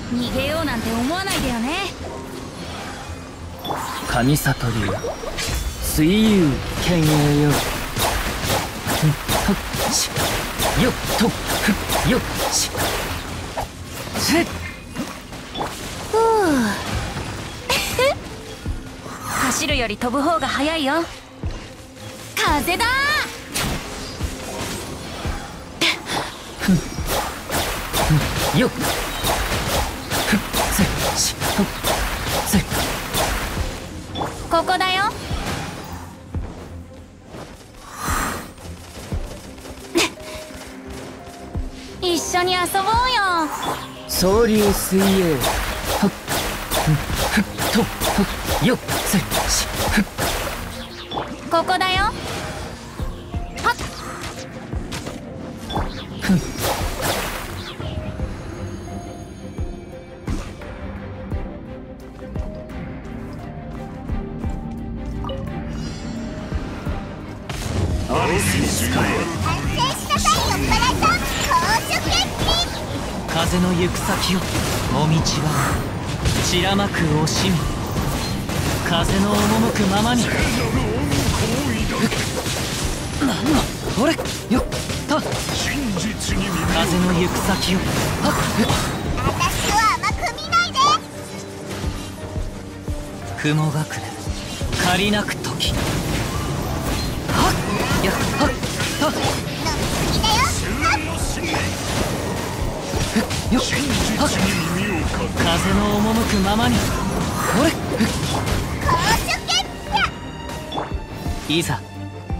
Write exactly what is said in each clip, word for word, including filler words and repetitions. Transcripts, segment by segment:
逃げようなんて思わないでよね。 上里流水遊剣影よ。ふっはっしよっとふっよっしせっ。 ふう走るより飛ぶ方が早いよ。風だ。 ふんふんよっふっせっしほっせっ。 ここだよ。一緒に遊ぼうよ。 総流水泳はっふんふっとはっよっせっしふっ。 ここだよ。はっふんアリスに使え。 反省しなさいよバラさん。公主決起。 風の行く先をもみちは散らまく惜しみ。風の赴くままに。なんだ俺よっと真実に耳を風の行く先をはっ私を甘く見ないで。 雲隠れ借りなく時。はっやっはっはっ飲みすぎだよ。 よっ真はっ実に耳をかけ。 風の赴くままに。俺公主決起。 いざ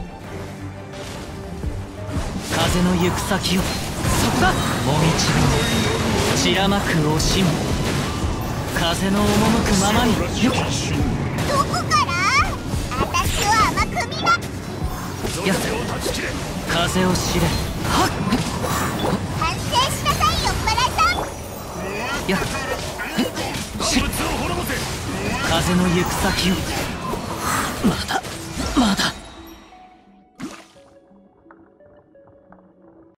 風の行く先をそこだ。もみちは散らまく惜しみ。風の赴くままに。よっどこから私を甘く見ない。 やっ風を知れ。はっ反省しなさいよバラさん。 やっし風の行く先をまた